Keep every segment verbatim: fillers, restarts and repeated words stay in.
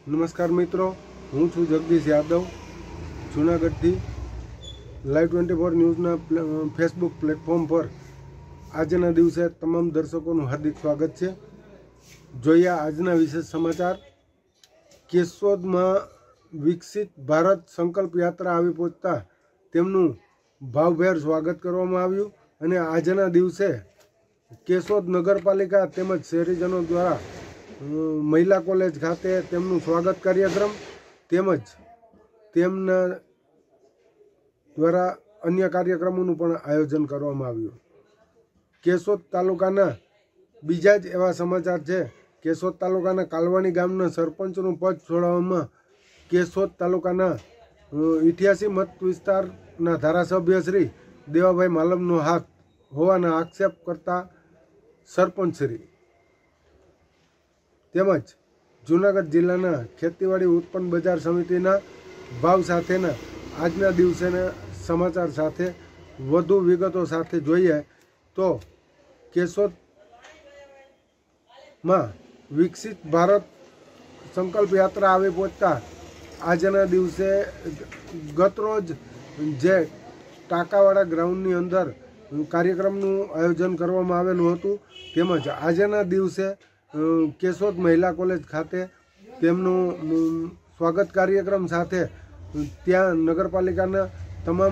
नमस्कार मित्रों, हूँ छूँ जगदीश यादव जूनागढ़ थी लाइव ट्वेंटी फोर न्यूज़ना फेसबुक प्लेटफॉर्म पर आजना दिवसे तमाम दर्शकों हार्दिक स्वागत है। जोईए आजना विशेष समाचार। केशोद में विकसित भारत संकल्प यात्रा आवी पहोंचता तेमनुं भावभेर स्वागत करवामां आव्युं अने आजना दिवसे केशोद नगरपालिका तेमज शहेरीजनों द्वारा महिला कॉलेज खाते तेमनुं स्वागत कार्यक्रम तेमज तेमना द्वारा अन्य कार्यक्रमों पण आयोजन करवामां आव्युं। केशोद तालुकाना बीजा ज एवा समाचार है। केशोद तालुकाना कालवाणी गामना सरपंचनुं पद छोड़वामां केशोद तालुकाना अठासी मत विस्तारना धारासभ्य श्री देवाभाई मालमनो हाथ होवाना आक्षेप करता सरपंच श्री तेमज जूनागढ़ जिल्लाना खेतीवाड़ी उत्पन्न बजार समितिना भाव साथेना आजना दिवसेना समाचार साथे वधु विगतो साथे जोईए तो केशोद में विकसित भारत संकल्प यात्रा आवी पहोंचता आजना दिवसे गत रोज जे टाकावाड़ा ग्राउंडनी अंदर कार्यक्रमનું आयोजन करवामां आवेલું હતું તેમજ આજના દિવસે केशोद महिला कॉलेज खाते तेमनुं स्वागत कार्यक्रम साथे त्यां नगरपालिकाना तमाम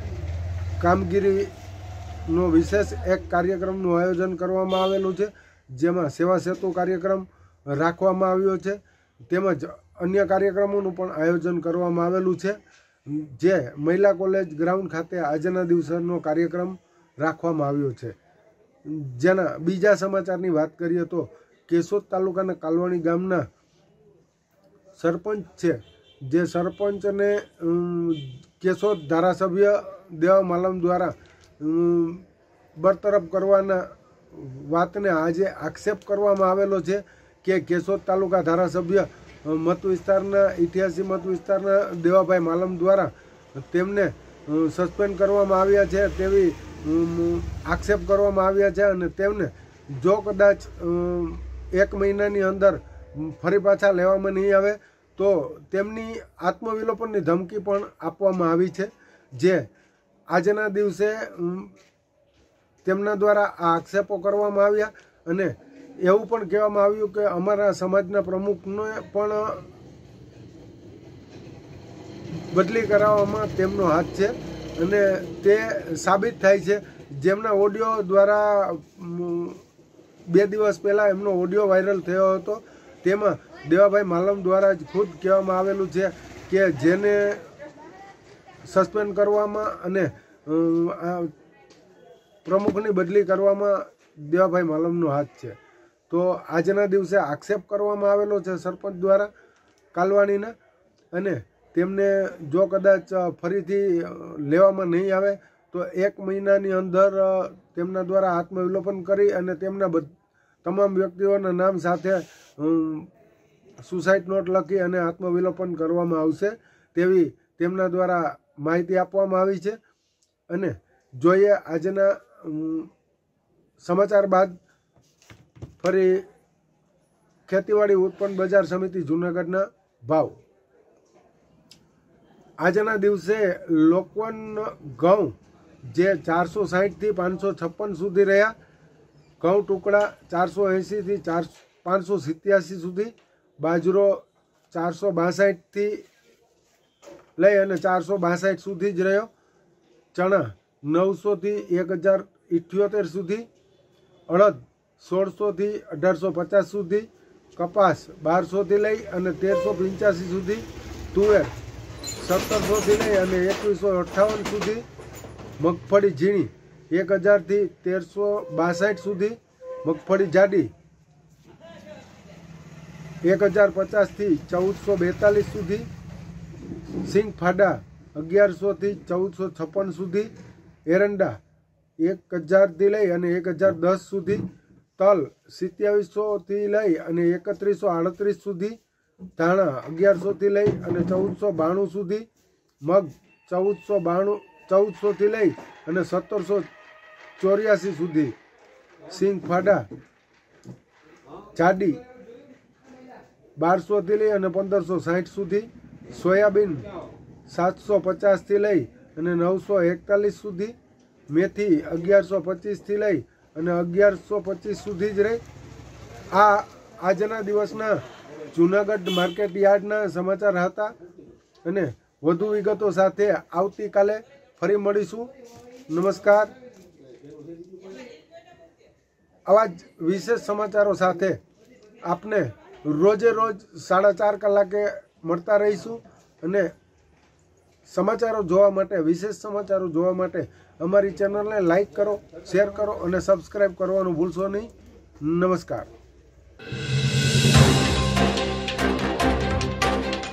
कामगीरीनो विशेष एक कार्यक्रमનું आयोजन करवामां आवेલું છે, जेमां सेवा सेतु कार्यक्रम राखवामां આવ્યો છે તેમજ अन्य कार्यक्रमोનું પણ आयोजन करवामां आवेલું છે, जे महिला कॉलेज ग्राउंड खाते आजना दिवसेनो कार्यक्रम राखवामां આવ્યો છે। जेना बीजा समाचारनी वात करीए तो केशोद तालुकाना कालवाणी गामना सरपंच छे, जे सरपंच ने केशोद धारासभ्य देवा मालम द्वारा बरतरफ करवाना वातने आजे आक्षेप करवामां आवेलो छे के केशोद तालुका धारासभ्य मत विस्तारना अठासी मत विस्तारना देवाभाई मालम द्वारा तेमने सस्पेन्ड करवामां आव्या छे तेवी आक्षेप करवामां आव्या छे अने तेमने जो कदाच एक महीनानी अंदर फरी पाछा लेवामां नहीं आवे तो तेमनी आत्मविलोपननी धमकी पण आपवामां आवी छे, जे आजना दिवसे तेमना द्वारा आ आक्षेपो करवामां आव्या अने एवुं पण कहेवामां आव्युं के अमारा समाजना प्रमुखने पण बदली कराववामां तेमनो हाथ छे अने ते साबित थाय छे। जेमना ऑडियो द्वारा बे दिवस पहला एमनो ऑडियो वायरल थयो हतो तेमां देवाभाई मालम द्वारा ज खुद कहेवामां आवेलुं छे के जेने सस्पेन्ड करवामां अने प्रमुखनी बदली करवामां देवाभाई मालमनो हाथ छे। तो आजना दिवसे आक्षेप करवामां आवेलो छे सरपंच द्वारा कालवाणीना अने तेमने जो कदाच फरीथी लेवामां नहीं आवे तो एक महीनानी अंदर तेमना द्वारा आत्मविलोपन करी अने तेमना तमाम व्यक्तिओना नाम साथे सुसाइड नोट लखी अने आत्मविलोपन करवामां आवशे तेवी तेमना द्वारा माहिती आपवामां आवी छे। अने जोईए आजना समाचार बाद फरी खेतीवाड़ी उत्पन्न बजार समिति जूनागढ़ना भाव। आजना दिवसे लोकवन घઉં जे चार सौ साठ थी पांच सौ छप्पन सुधी रह्या, घઉં टुकड़ा चार सौ एशी थी चार पांच सौ सित्यासी सुधी, बाजरो चार सौ बासठ थी लई अने चार सौ बासठ सुधी ज रह्यो, चना नौ सौ थी एक हज़ार इठ्योतेर सुधी, अड़द सोल सौ थी अठार सौ पचास सुधी, कपास बार सौ थी लई अने तेर सौ पंचासी सुधी, तुवेर सत्तर सौ थी लई अने एकवीस सौ अठावन सुधी, मगफड़ी झीणी एक हज़ार थी तेर सौ बासठ सुधी, मगफड़ी जाडी एक हज़ार पचास थी चौदह सौ बेतालीस सुधी, सींग फाडा अगियार सौ थी चौदह सौ छप्पन सुधी, एरंडा एक हज़ार थी लई अने एक हज़ार दस सुधी, तल सत्यावीस सौ थी लई अने एकत्रीस सौ आड़तरीस सुधी, धाणा अगियार सौ थी लई अने चौदह सौ बाणु सुधी, मग चौदह सौ बाणु चौदह सौ थी लई अने सत्तर सौ चौरासी सुधी, सींग फाडा जाडी બારસોથી લઈ અને પંદરસો સાઠ સુધી, સોયાબીન સાતસો પચાસથી લઈ અને નવસો એકતાલીસ સુધી, મેથી અગિયારસો પચીસથી લઈ અને અગિયારસો પચીસ સુધી જ રહે. આ આજના દિવસના જૂનાગઢ માર્કેટ યાર્ડના સમાચાર હતા અને વધુ વિગતો સાથે આવતીકાલે ફરી મળીશું. નમસ્કાર. આવા જ વિશેષ સમાચારો સાથે આપને રોજે રોજ સાડા ચાર કલાકે મળતા રહીશું અને સમાચારો જોવા માટે, વિશેષ સમાચારો જોવા માટે અમારી ચેનલને લાઈક કરો, શેર કરો અને સબસ્ક્રાઈબ કરવાનું ભૂલશો નહીં. નમસ્કાર.